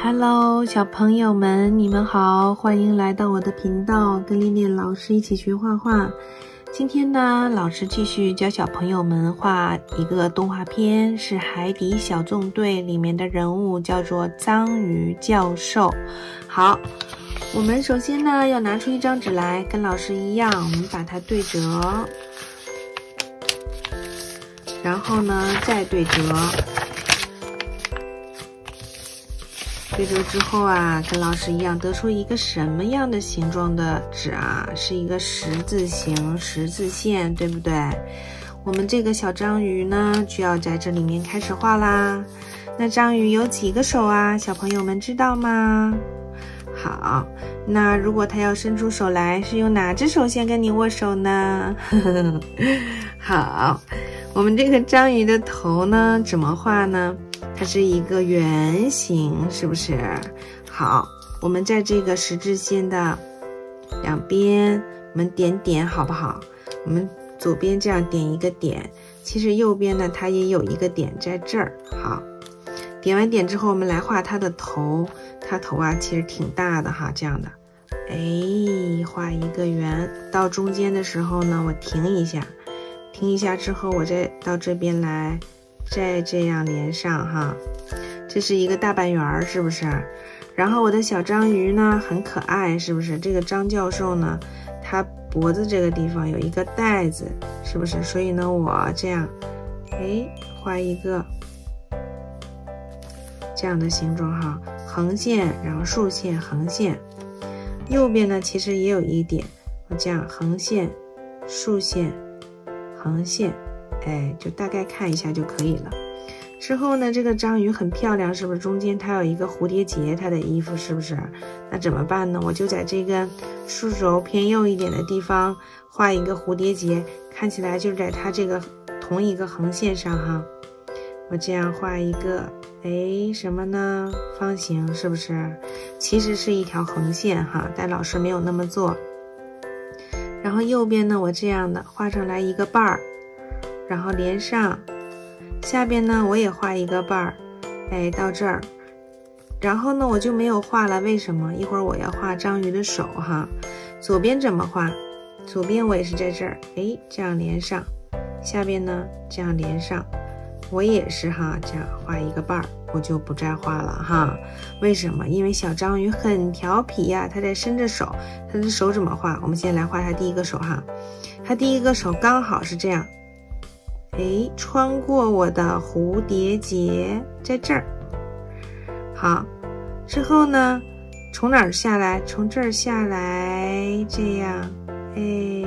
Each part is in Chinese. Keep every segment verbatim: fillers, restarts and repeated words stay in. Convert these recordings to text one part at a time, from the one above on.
Hello， 小朋友们，你们好，欢迎来到我的频道，跟丽丽老师一起学画画。今天呢，老师继续教小朋友们画一个动画片，是《海底小纵队》里面的人物，叫做章鱼教授。好，我们首先呢要拿出一张纸来，跟老师一样，我们把它对折，然后呢再对折。对折之后啊，跟老师一样得出一个什么样的形状的纸啊？是一个十字形十字线，对不对？我们这个小章鱼呢，就要在这里面开始画啦。那章鱼有几个手啊？小朋友们知道吗？好，那如果它要伸出手来，是用哪只手先跟你握手呢？好，我们这个章鱼的头呢，怎么画呢？它是一个圆形，是不是？好，我们在这个十字线的两边，我们点点好不好？我们左边这样点一个点，其实右边呢，它也有一个点在这儿。好，点完点之后，我们来画它的头。它头啊，其实挺大的哈，这样的。哎，画一个圆，到中间的时候呢，我停一下，停一下之后，我再到这边来。再这样连上哈，这是一个大半圆，是不是？然后我的小章鱼呢很可爱，是不是？这个张教授呢，他脖子这个地方有一个带子，是不是？所以呢，我这样，哎，画一个这样的形状哈，横线，然后竖线，横线。右边呢，其实也有一点，我这样横线、竖线、横线。哎，就大概看一下就可以了。之后呢，这个章鱼很漂亮，是不是？中间它有一个蝴蝶结，它的衣服是不是？那怎么办呢？我就在这个竖轴偏右一点的地方画一个蝴蝶结，看起来就在它这个同一个横线上哈。我这样画一个，哎，什么呢？方形，是不是？其实是一条横线哈，但老师没有那么做。然后右边呢，我这样的画上来一个瓣儿。然后连上，下边呢我也画一个瓣儿，哎，到这儿，然后呢我就没有画了，为什么？一会儿我要画章鱼的手哈。左边怎么画？左边我也是在这儿，哎，这样连上，下边呢这样连上，我也是哈，这样画一个瓣儿，我就不再画了哈。为什么？因为小章鱼很调皮呀、啊，它在伸着手，它的手怎么画？我们先来画它第一个手哈，它第一个手刚好是这样。哎，穿过我的蝴蝶结，在这儿。好，之后呢，从哪儿下来？从这儿下来，这样，哎，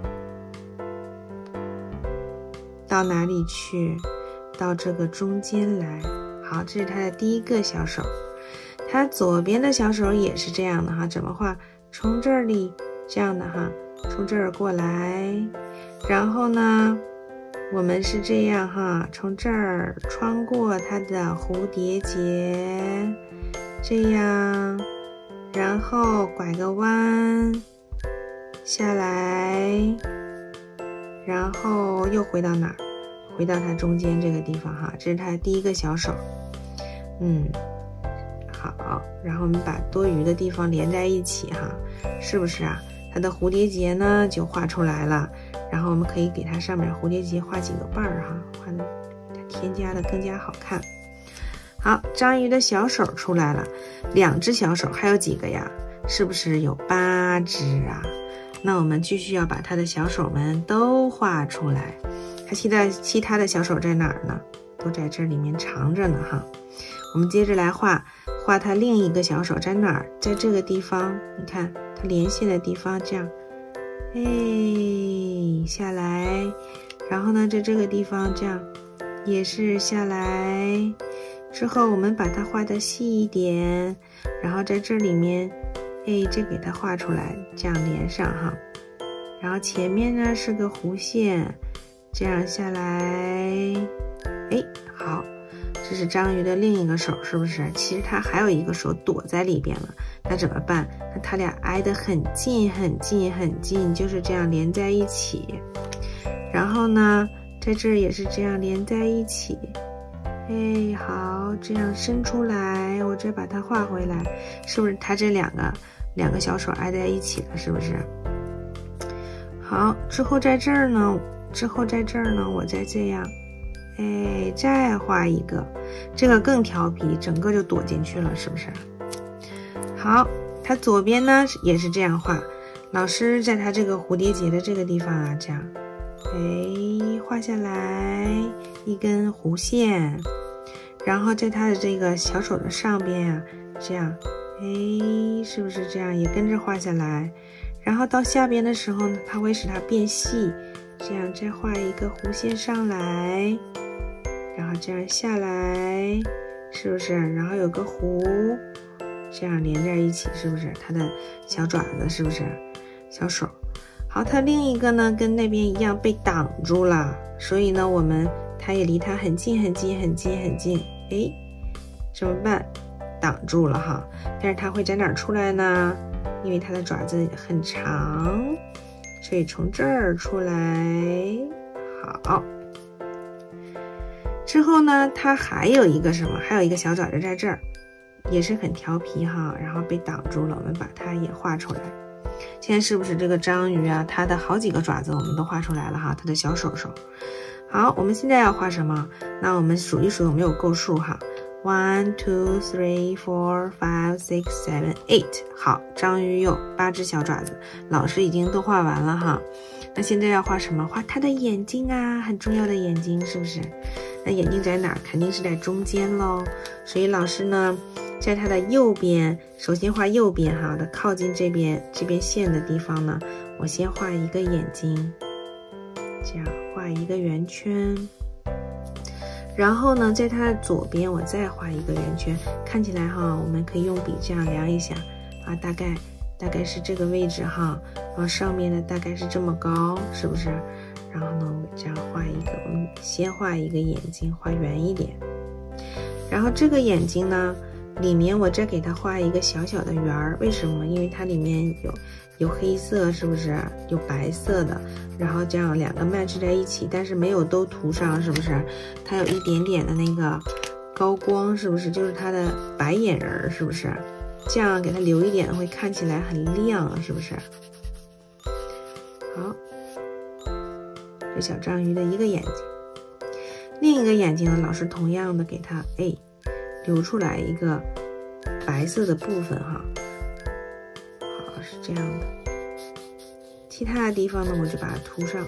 到哪里去？到这个中间来。好，这是它的第一个小手。它左边的小手也是这样的哈，怎么画？从这里这样的哈，从这儿过来，然后呢？我们是这样哈，从这儿穿过它的蝴蝶结，这样，然后拐个弯下来，然后又回到哪儿？回到它中间这个地方哈，这是它的第一个小手。嗯，好，然后我们把多余的地方连在一起哈，是不是啊？它的蝴蝶结呢就画出来了。然后我们可以给它上面蝴蝶结画几个瓣儿哈，画的添加的更加好看。好，章鱼的小手出来了，两只小手，还有几个呀？是不是有八只啊？那我们继续要把它的小手们都画出来。它其他其他的小手在哪儿呢？都在这里面藏着呢哈。我们接着来画，画它另一个小手在哪儿？在这个地方，你看它连线的地方，这样。哎，下来，然后呢，在这个地方这样，也是下来，之后我们把它画的细一点，然后在这里面，哎，再给它画出来，这样连上哈。然后前面呢是个弧线，这样下来，哎，好，这是章鱼的另一个手，是不是？其实它还有一个手躲在里边了。那怎么办？那它俩挨得很近很近很近，就是这样连在一起。然后呢，在这儿也是这样连在一起。哎， 哎，好，这样伸出来，我再把它画回来，是不是它这两个两个小手挨在一起了，是不是？好，之后在这儿呢，之后在这儿呢，我再这样，哎，再画一个，这个更调皮，整个就躲进去了，是不是？好，它左边呢也是这样画，老师在它这个蝴蝶结的这个地方啊，这样，哎，画下来一根弧线，然后在它的这个小手的上边啊，这样，哎，是不是这样也跟着画下来？然后到下边的时候呢，它会使它变细，这样再画一个弧线上来，然后这样下来，是不是？然后有个弧，这样连在一起，是不是？它的小爪子是不是？小手。好，它另一个呢跟那边一样被挡住了，所以呢我们它也离它很近很近很近很近，哎，怎么办？挡住了哈，但是它会在哪儿出来呢？因为它的爪子很长，所以从这儿出来。好，之后呢它还有一个什么？还有一个小爪子在这儿，也是很调皮哈，然后被挡住了，我们把它也画出来。现在是不是这个章鱼啊，它的好几个爪子我们都画出来了哈，它的小手手。好，我们现在要画什么？那我们数一数有没有够数哈。One, two, three, four, five, six, seven, eight。好，章鱼有八只小爪子，老师已经都画完了哈。那现在要画什么？画它的眼睛啊，很重要的眼睛，是不是？那眼睛在哪儿？肯定是在中间咯。所以老师呢，在它的右边，首先画右边哈的靠近这边这边线的地方呢，我先画一个眼睛，这样画一个圆圈。然后呢，在它的左边我再画一个圆圈，看起来哈，我们可以用笔这样量一下啊，大概大概是这个位置哈，然后上面呢大概是这么高，是不是？然后呢，我这样画一个，我们先画一个眼睛，画圆一点。然后这个眼睛呢，里面我再给它画一个小小的圆儿，为什么？因为它里面有有黑色，是不是？有白色的，然后这样两个 match 在一起，但是没有都涂上，是不是？它有一点点的那个高光，是不是？就是它的白眼仁，是不是？这样给它留一点，会看起来很亮，是不是？好，这小章鱼的一个眼睛，另一个眼睛呢，老师同样的给它哎留出来一个白色的部分哈。好，是这样的。其他的地方呢，我就把它涂上。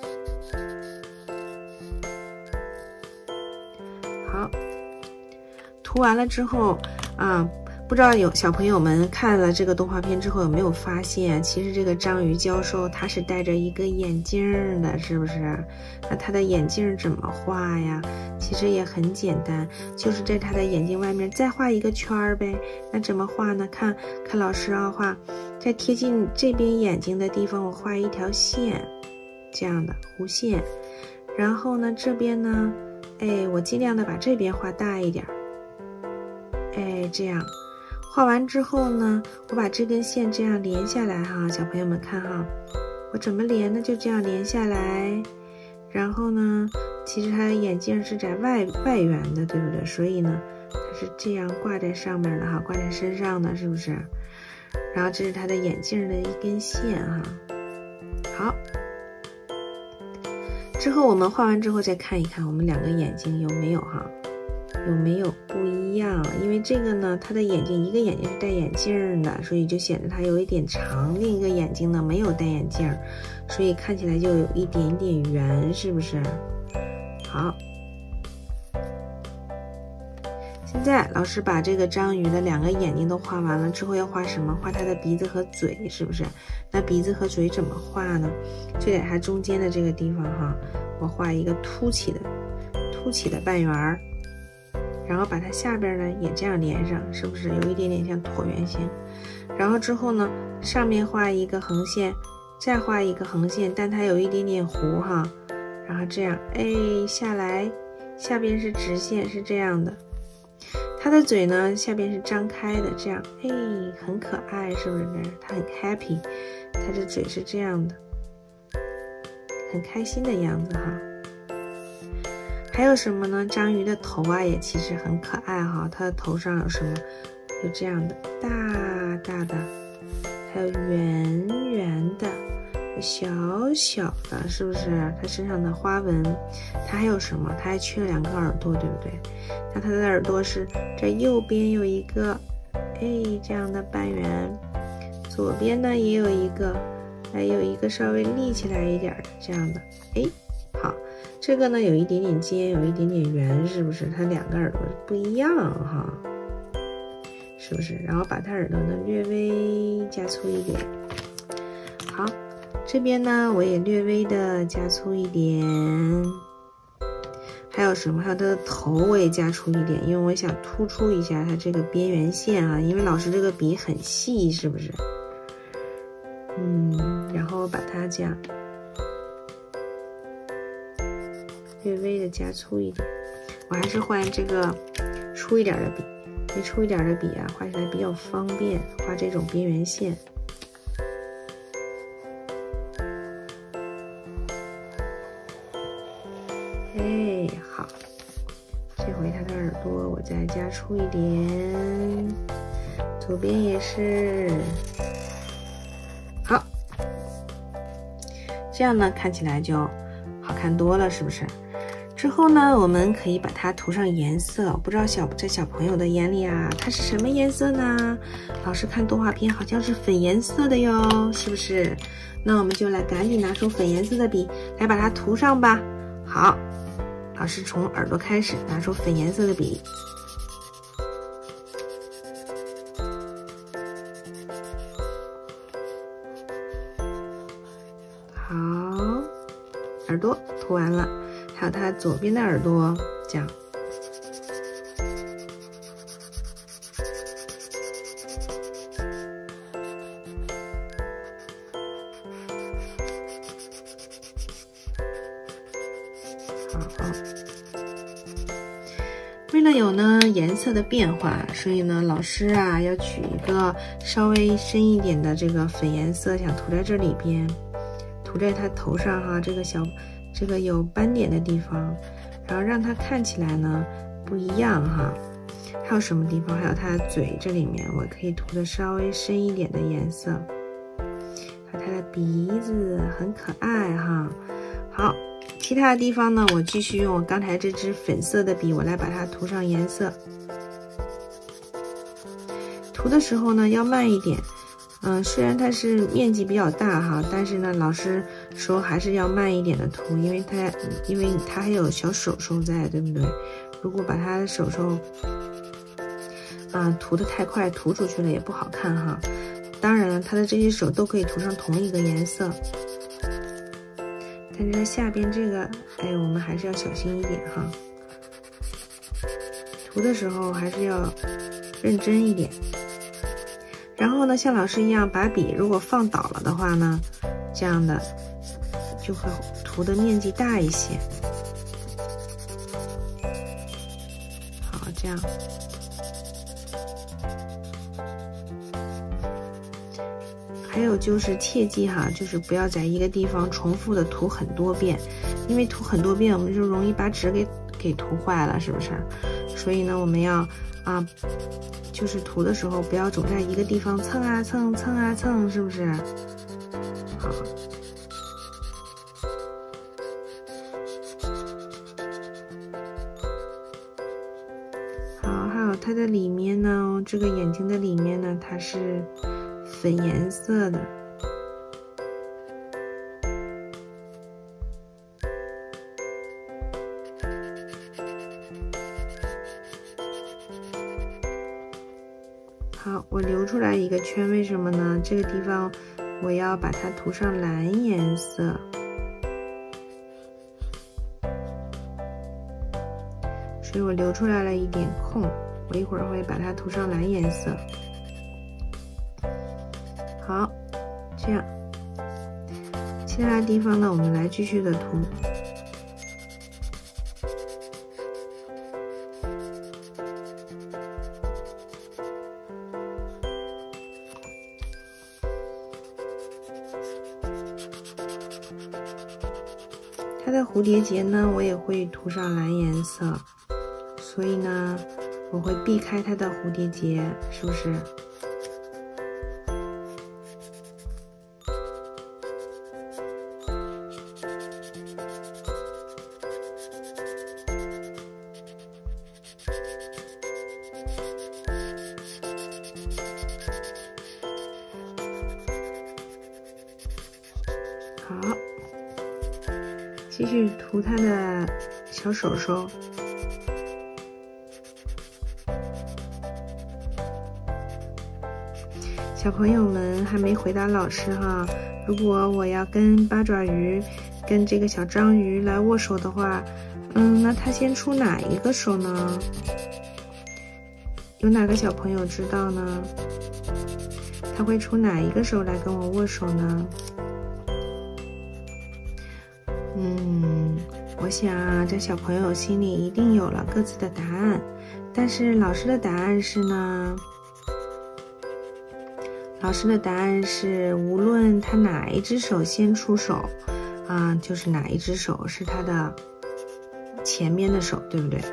好，涂完了之后啊，不知道有小朋友们看了这个动画片之后有没有发现，其实这个章鱼教授他是戴着一个眼镜的，是不是？那他的眼镜怎么画呀？其实也很简单，就是在他的眼睛外面再画一个圈儿呗。那怎么画呢？看看老师啊画，在贴近这边眼睛的地方，我画一条线，这样的弧线。然后呢，这边呢，哎，我尽量的把这边画大一点，哎，这样。画完之后呢，我把这根线这样连下来哈，小朋友们看哈，我怎么连呢？就这样连下来。然后呢，其实它的眼镜是在外外缘的，对不对？所以呢，它是这样挂在上面的哈，挂在身上的，是不是？然后这是它的眼镜的一根线哈。好，之后我们画完之后再看一看我们两个眼睛有没有哈，有没有不一样？因为这个呢，它的眼睛一个眼睛是戴眼镜的，所以就显得它有一点长；另一个眼睛呢没有戴眼镜，所以看起来就有一点点圆，是不是？好，现在老师把这个章鱼的两个眼睛都画完了之后，要画什么？画它的鼻子和嘴，是不是？那鼻子和嘴怎么画呢？就在它中间的这个地方哈，我画一个凸起的凸起的半圆儿。然后把它下边呢也这样连上，是不是有一点点像椭圆形？然后之后呢，上面画一个横线，再画一个横线，但它有一点点弧哈。然后这样，哎，下来，下边是直线，是这样的。它的嘴呢，下边是张开的，这样，哎，很可爱，是不是？它很 happy， 它的嘴是这样的，很开心的样子哈。 还有什么呢？章鱼的头啊，也其实很可爱哈。它的头上有什么？有这样的大大的，还有圆圆的，有小小的，是不是？它身上的花纹，它还有什么？它还缺了两个耳朵，对不对？那它的耳朵是这右边有一个，哎，这样的半圆，左边呢也有一个，还有一个稍微立起来一点的这样的，哎，好。这个呢有一点点尖，有一点点圆，是不是？它两个耳朵不一样哈，是不是？然后把它耳朵呢略微加粗一点。好，这边呢我也略微的加粗一点。还有什么？还有它的头我也加粗一点，因为我想突出一下它这个边缘线啊。因为老师这个笔很细，是不是？嗯，然后把它这样。略微的加粗一点，我还是换这个粗一点的笔，这粗一点的笔啊，画起来比较方便，画这种边缘线。哎，好，这回它的耳朵我再加粗一点，左边也是，好，这样呢看起来就好看多了，是不是？之后呢，我们可以把它涂上颜色。不知道小在小朋友的眼里啊，它是什么颜色呢？老师看动画片好像是粉颜色的哟，是不是？那我们就来赶紧拿出粉颜色的笔来把它涂上吧。好，老师从耳朵开始，拿出粉颜色的笔。好，耳朵涂完了。还有它左边的耳朵，这样。好，为了有呢颜色的变化，所以呢老师啊要取一个稍微深一点的这个粉颜色，想涂在这里边，涂在它头上哈，这个小。这个有斑点的地方，然后让它看起来呢不一样哈。还有什么地方？还有它的嘴这里面，我可以涂的稍微深一点的颜色。还有它的鼻子很可爱哈。好，其他的地方呢，我继续用我刚才这支粉色的笔，我来把它涂上颜色。涂的时候呢要慢一点。嗯，虽然它是面积比较大哈，但是呢，老师说还是要慢一点的涂，因为它因为它还有小手手在，对不对？如果把它的手手啊涂得太快，涂出去了也不好看哈。当然了，它的这些手都可以涂上同一个颜色，但是它下边这个，哎，我们还是要小心一点哈。涂的时候还是要认真一点。然后呢，像老师一样把笔如果放倒了的话呢，这样的就会涂的面积大一些。好，这样。还有就是切记哈，就是不要在一个地方重复的涂很多遍，因为涂很多遍我们就容易把纸给给涂坏了，是不是？所以呢，我们要啊。就是涂的时候不要总在一个地方蹭啊蹭蹭啊蹭，是不是？好，好，还有它的里面呢，这个眼睛的里面呢，它是粉颜色的。好，我留出来一个圈，为什么呢？这个地方我要把它涂上蓝颜色，所以我留出来了一点空，我一会儿会把它涂上蓝颜色。好，这样，其他的地方呢，我们来继续的涂。它它的蝴蝶结呢，我也会涂上蓝颜色，所以呢，我会避开它的蝴蝶结，是不是？好，继续涂它的小手手。小朋友们还没回答老师哈，如果我要跟八爪鱼、跟这个小章鱼来握手的话，嗯，那他先出哪一个手呢？有哪个小朋友知道呢？他会出哪一个手来跟我握手呢？嗯，我想啊，这小朋友心里一定有了各自的答案，但是老师的答案是呢？老师的答案是，无论他哪一只手先出手，啊，就是哪一只手是他的前面的手，对不对？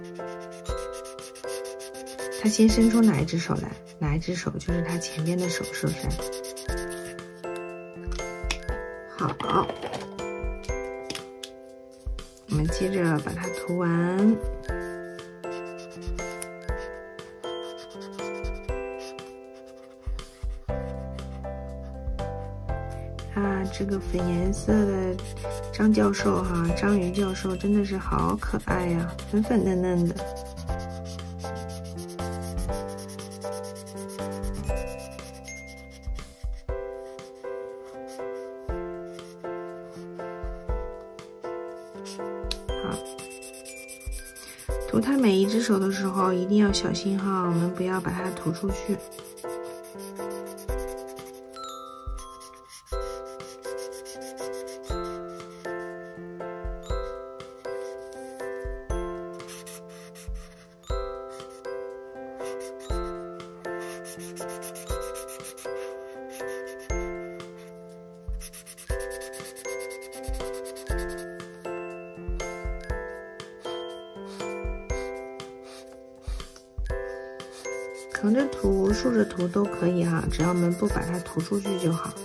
他先伸出哪一只手来，哪一只手就是他前边的手，是不是？好，我们接着把它涂完。啊，这个粉颜色的张教授哈，章鱼教授真的是好可爱呀，粉粉嫩嫩的。好，涂它每一只手的时候一定要小心哈，我们不要把它涂出去。横着涂、竖着涂都可以哈，只要我们不把它涂出去就好。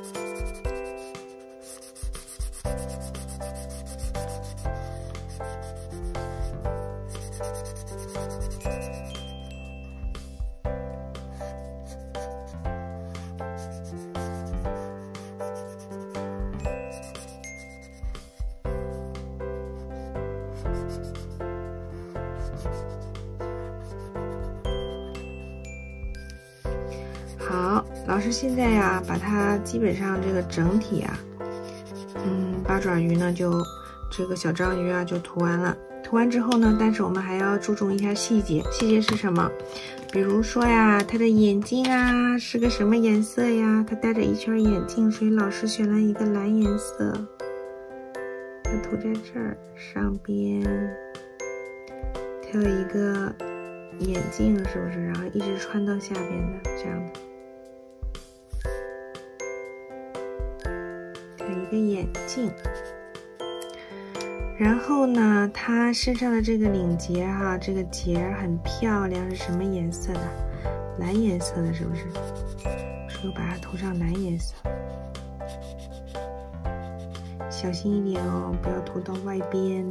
好，老师现在呀，把它基本上这个整体啊，嗯，八爪鱼呢就这个小章鱼啊就涂完了。涂完之后呢，但是我们还要注重一下细节，细节是什么？比如说呀，它的眼睛啊是个什么颜色呀？它戴着一圈眼镜，所以老师选了一个蓝颜色。它涂在这儿上边，它有一个眼镜，是不是？然后一直穿到下边的这样的。一个眼镜，然后呢，它身上的这个领结哈、啊，这个结很漂亮，是什么颜色的？蓝颜色的，是不是？所以我把它涂上蓝颜色，小心一点哦，不要涂到外边。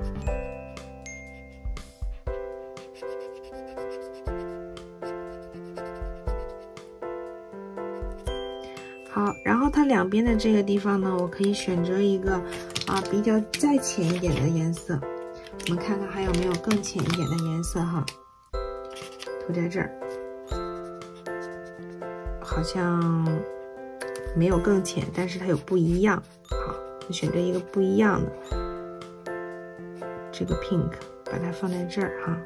好，然后它两边的这个地方呢，我可以选择一个啊比较再浅一点的颜色，我们看看还有没有更浅一点的颜色哈。涂在这儿，好像没有更浅，但是它有不一样。好，我选择一个不一样的这个 pink， 把它放在这儿哈。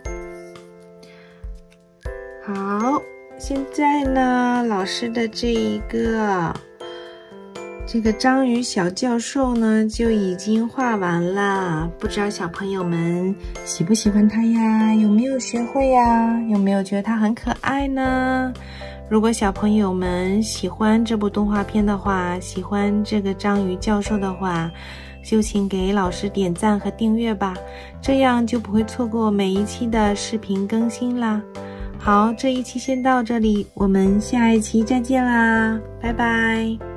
好。现在呢，老师的这一个这个章鱼小教授呢就已经画完了，不知道小朋友们喜不喜欢它呀？有没有学会呀？有没有觉得它很可爱呢？如果小朋友们喜欢这部动画片的话，喜欢这个章鱼教授的话， 就请给老师点赞和订阅吧，这样就不会错过每一期的视频更新啦。好，这一期先到这里，我们下一期再见啦，拜拜。